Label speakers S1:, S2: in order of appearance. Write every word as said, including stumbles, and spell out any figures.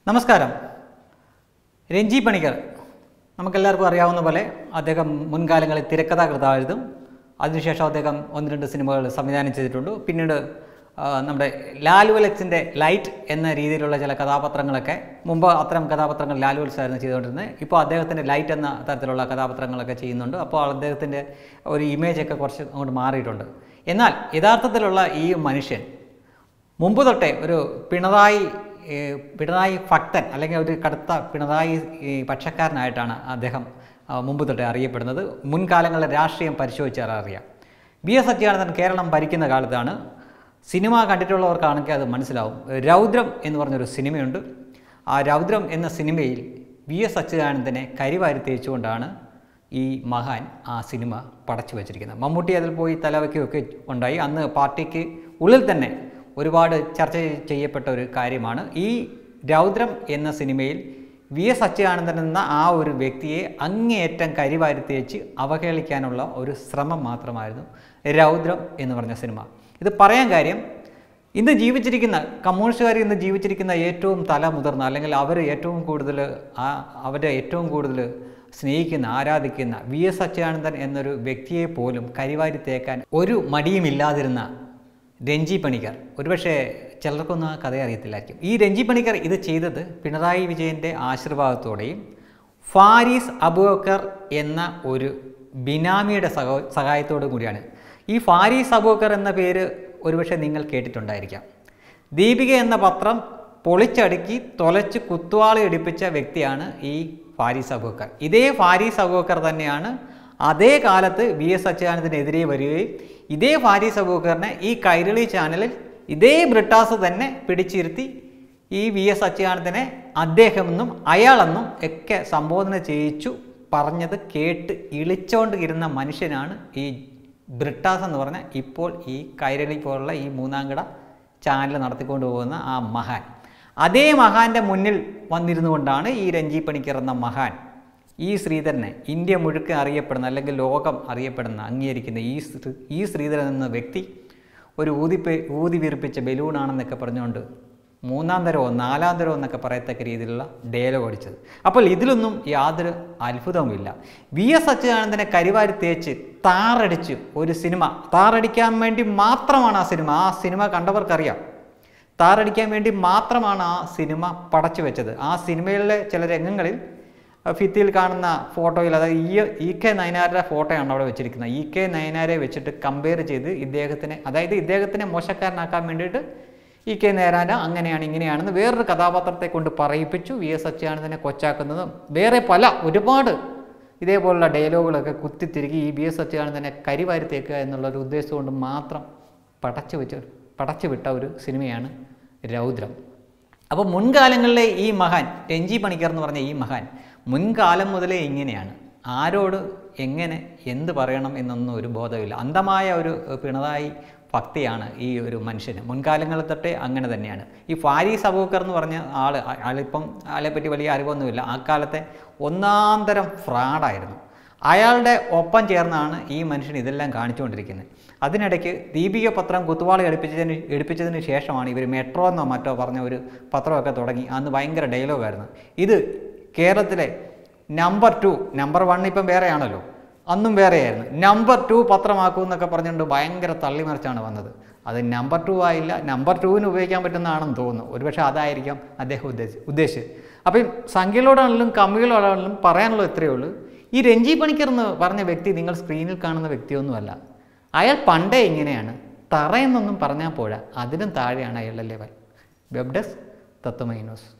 S1: നമസ്കാരം. രഞ്ജി പണിക്കർ നമുക്കെല്ലാവർക്കും അറിയാവുന്ന പോലെ അദ്ദേഹം മുൻകാലങ്ങളിൽ തിരക്കഥാകൃത്തായിരുന്നു. അതിനുശേഷം അദ്ദേഹം ഒന്ന് രണ്ട് സിനിമകൾ സംവിധാനം ചെയ്തിട്ടുണ്ട്. പിന്നീട് നമ്മുടെ ലാലു അലക്സിൻ്റെ ലൈറ്റ് എന്ന രീതിയിലുള്ള ചില കഥാപാത്രങ്ങളൊക്കെ, മുമ്പ് അത്തരം കഥാപാത്രങ്ങൾ ലാലു അലക്സ് ആയിരുന്നു ചെയ്തുകൊണ്ടിരുന്നത്. ഇപ്പോൾ അദ്ദേഹത്തിൻ്റെ ലൈറ്റ് എന്ന തരത്തിലുള്ള കഥാപാത്രങ്ങളൊക്കെ ചെയ്യുന്നുണ്ട്. അപ്പോൾ അദ്ദേഹത്തിൻ്റെ ഒരു ഇമേജൊക്കെ കുറച്ച് അങ്ങോട്ട് മാറിയിട്ടുണ്ട്. എന്നാൽ യഥാർത്ഥത്തിലുള്ള ഈ മനുഷ്യൻ മുമ്പ് തൊട്ടേ ഒരു പിണറായി പിണറായി ഭക്തൻ അല്ലെങ്കിൽ ഒരു കടുത്ത പിണറായി പക്ഷക്കാരനായിട്ടാണ് അദ്ദേഹം മുമ്പ് തൊട്ടേ അറിയപ്പെടുന്നത്. മുൻകാലങ്ങളിലെ രാഷ്ട്രീയം പരിശോധിച്ചാൽ അറിയാം. ബി എസ് അച്യുതാനന്ദൻ കേരളം ഭരിക്കുന്ന കാലത്താണ്. സിനിമ കണ്ടിട്ടുള്ളവർക്കാണെങ്കിൽ അത് മനസ്സിലാവും. രൗദ്രം എന്ന് പറഞ്ഞൊരു സിനിമയുണ്ട്. ആ രൗദ്രം എന്ന സിനിമയിൽ ബി എസ് അച്യുതാനന്ദനെ കരിവാരി തേച്ചുകൊണ്ടാണ് ഈ മഹാൻ ആ സിനിമ പടച്ചു വച്ചിരിക്കുന്നത്. മമ്മൂട്ടി അതിൽ പോയി തലവയ്ക്കുകയൊക്കെ ഉണ്ടായി. അന്ന് പാർട്ടിക്ക് ഉള്ളിൽ തന്നെ ഒരുപാട് ചർച്ച ചെയ്യപ്പെട്ട ഒരു കാര്യമാണ്. ഈ രൗദ്രം എന്ന സിനിമയിൽ വി എസ് അച്യുതാനന്ദൻ എന്ന ആ ഒരു വ്യക്തിയെ അങ്ങേയറ്റം കരിവാരി തേച്ച് അവഹേളിക്കാനുള്ള ഒരു ശ്രമം മാത്രമായിരുന്നു രൗദ്രം എന്ന് പറഞ്ഞ സിനിമ. ഇത് പറയാൻ കാര്യം, ഇന്ന് ജീവിച്ചിരിക്കുന്ന കമ്മ്യൂണിസ്റ്റുകാർ ഇന്ന് ജീവിച്ചിരിക്കുന്ന ഏറ്റവും തല മുതിർന്ന അല്ലെങ്കിൽ അവർ ഏറ്റവും കൂടുതൽ ആ അവരെ ഏറ്റവും കൂടുതൽ സ്നേഹിക്കുന്ന ആരാധിക്കുന്ന വി എസ് അച്യുതാനന്ദൻ എന്നൊരു വ്യക്തിയെ പോലും കരിവാരി തേക്കാൻ ഒരു മടിയുമില്ലാതിരുന്ന രഞ്ജി പണിക്കർ, ഒരുപക്ഷെ ചിലർക്കൊന്നും ആ കഥ അറിയത്തില്ലായിരിക്കും. ഈ രഞ്ജി പണിക്കർ ഇത് ചെയ്തത് പിണറായി വിജയൻ്റെ ആശീർവാദത്തോടെയും ഫാരിസ് അബൂബക്കർ എന്ന ഒരു ബിനാമിയുടെ സഹ സഹായത്തോടു കൂടിയാണ്. ഈ ഫാരിസ് അബൂബക്കർ എന്ന പേര് ഒരുപക്ഷെ നിങ്ങൾ കേട്ടിട്ടുണ്ടായിരിക്കാം. ദീപിക എന്ന പത്രം പൊളിച്ചടുക്കി തൊലച്ച് കുത്തുവാളി എടുപ്പിച്ച വ്യക്തിയാണ് ഈ ഫാരിസ് അബൂബക്കർ. ഇതേ ഫാരിസ് അബൂബക്കർ തന്നെയാണ് അതേ കാലത്ത് വി എസ് അച്യുതാനന്ദനെതിരെ വരികയും ഇതേ ഫാരിസ് അബൂബക്കറിനെ ഈ കൈരളി ചാനലിൽ ഇതേ ബ്രിട്ടാസ് തന്നെ പിടിച്ചിരുത്തി ഈ വി എസ് അച്യുതാനന്ദനെ അദ്ദേഹമെന്നും അയാളെന്നും ഒക്കെ സംബോധന ചെയ്യിച്ചു പറഞ്ഞത് കേട്ട് ഇളിച്ചുകൊണ്ട് ഇരുന്ന മനുഷ്യനാണ് ഈ ബ്രിട്ടാസ് എന്ന് പറഞ്ഞാൽ ഇപ്പോൾ ഈ കൈരളി പോലുള്ള ഈ മൂന്നാംകിട ചാനൽ നടത്തിക്കൊണ്ട് പോകുന്ന ആ മഹാൻ. അതേ മഹാൻ്റെ മുന്നിൽ വന്നിരുന്നു കൊണ്ടാണ് ഈ രഞ്ജി പണിക്കർ എന്ന മഹാൻ ഈ ശ്രീധരനെ, ഇന്ത്യ മുഴുക്കെ അറിയപ്പെടുന്ന അല്ലെങ്കിൽ ലോകം അറിയപ്പെടുന്ന അംഗീകരിക്കുന്ന ഈ ഈ ശ്രീധരൻ എന്ന വ്യക്തി ഒരു ഊതിപ്പെ ഊതി വീർപ്പിച്ച ബലൂണാണെന്നൊക്കെ പറഞ്ഞുകൊണ്ട് മൂന്നാം തരമോ നാലാം തരമോ എന്നൊക്കെ പറയത്തക്ക രീതിയിലുള്ള ഡയലോഗ് അടിച്ചത്. അപ്പോൾ ഇതിലൊന്നും യാതൊരു അത്ഭുതവുമില്ല. വി എസ് അച്യുതാനന്ദനെ കരിവാരി തേച്ച് താറടിച്ച് ഒരു സിനിമ, താറടിക്കാൻ വേണ്ടി മാത്രമാണ് ആ സിനിമ, ആ സിനിമ കണ്ടവർക്കറിയാം, താറടിക്കാൻ വേണ്ടി മാത്രമാണ് ആ സിനിമ പടച്ചു വെച്ചത്. ആ സിനിമയിലെ ചില രംഗങ്ങളിൽ ഭിത്തിയിൽ കാണുന്ന ഫോട്ടോയിൽ, അതായത് ഈ ഇ കെ നയനാരുടെ ഫോട്ടോയാണ് അവിടെ വെച്ചിരിക്കുന്നത്. ഇ കെ നയനാരെ വെച്ചിട്ട് കമ്പയർ ചെയ്ത് ഇദ്ദേഹത്തിനെ, അതായത് ഇദ്ദേഹത്തിനെ മോശക്കാരനാക്കാൻ വേണ്ടിയിട്ട് ഇ കെ നയനാര അങ്ങനെയാണ് ഇങ്ങനെയാണെന്ന് വേറൊരു കഥാപാത്രത്തെ കൊണ്ട് പറയിപ്പിച്ചു. വി എസ് അച്യുതാനന്ദനെ കൊച്ചാക്കുന്നതും വേറെ പല ഒരുപാട് ഇതേപോലുള്ള ഡയലോഗുകളൊക്കെ കുത്തിത്തിരുകി ഈ വി എസ് അച്യുതാനന്ദനെ കരിവാരി തേക്കുക എന്നുള്ളൊരു ഉദ്ദേശം കൊണ്ട് മാത്രം പടച്ചു വെച്ച് പടച്ചു വിട്ട ഒരു സിനിമയാണ് രൗദ്രം. അപ്പോൾ മുൻകാലങ്ങളിലെ ഈ മഹാൻ രഞ്ജി പണിക്കർ എന്ന് പറഞ്ഞ ഈ മഹാൻ മുൻകാലം മുതലേ ഇങ്ങനെയാണ്. ആരോട് എങ്ങനെ എന്ത് പറയണം എന്നൊന്നും ഒരു ബോധമില്ല. അന്ധമായ ഒരു പിണറായി ഭക്തിയാണ് ഈ ഒരു മനുഷ്യന്. മുൻകാലങ്ങളിൽ തൊട്ടേ അങ്ങനെ തന്നെയാണ്. ഈ ഫാരിസ് അബൂബക്കർ എന്ന് പറഞ്ഞ ആൾ, ആളിപ്പം ആളെപ്പറ്റി വലിയ അറിവൊന്നുമില്ല. ആ കാലത്തെ ഒന്നാം തരം ഫ്രോഡായിരുന്നു. അയാളുടെ ഒപ്പം ചേർന്നാണ് ഈ മനുഷ്യൻ ഇതെല്ലാം കാണിച്ചുകൊണ്ടിരിക്കുന്നത്. അതിനിടയ്ക്ക് ദീപിക പത്രം കുത്തുവാളി എടുപ്പിച്ചതിന് എടുപ്പിച്ചതിന് ശേഷമാണ് ഇവർ മെട്രോ എന്നോ മറ്റോ പറഞ്ഞ ഒരു പത്രമൊക്കെ തുടങ്ങി. അന്ന് ഭയങ്കര ഡയലോഗായിരുന്നു. ഇത് കേരളത്തിലെ നമ്പർ ടു, നമ്പർ വൺ ഇപ്പം വേറെയാണല്ലോ, അന്നും വേറെയായിരുന്നു. നമ്പർ ടു പത്രമാക്കൂ എന്നൊക്കെ പറഞ്ഞുകൊണ്ട് ഭയങ്കര തള്ളിമറിച്ചാണ് വന്നത്. അത് നമ്പർ ടു ആയില്ല, നമ്പർ ടുവിന് ഉപയോഗിക്കാൻ പറ്റുന്നതാണെന്ന് തോന്നുന്നു. ഒരുപക്ഷെ അതായിരിക്കാം അദ്ദേഹം ഉദ്ദേശിച്ചത് ഉദ്ദേശിച്ചത് അപ്പം സംഖ്യകളോടാണെങ്കിലും കമ്മികളോടാണെങ്കിലും പറയാനുള്ളത് ഇത്രയേ ഉള്ളൂ. ഈ രഞ്ജി പണിക്കർ എന്ന് പറഞ്ഞ വ്യക്തി നിങ്ങൾ സ്ക്രീനിൽ കാണുന്ന വ്യക്തിയൊന്നുമല്ല. അയാൾ പണ്ടേ ഇങ്ങനെയാണ്. തറയെന്നൊന്നും പറഞ്ഞാൽ പോരാ, അതിനും താഴെയാണ് അയാളുടെ level. Web desk Tathwamayi news.